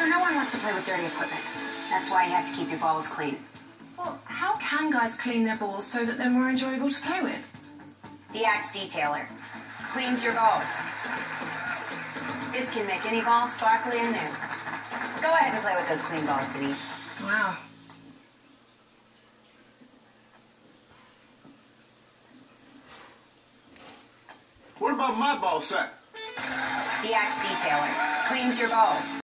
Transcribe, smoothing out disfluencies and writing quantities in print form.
So no one wants to play with dirty equipment. That's why you have to keep your balls clean. Well, how can guys clean their balls so that they're more enjoyable to play with? The Axe Detailer cleans your balls. This can make any ball sparkly and new. Go ahead and play with those clean balls, Denise. Wow. What about my ball sack? The Axe Detailer cleans your balls.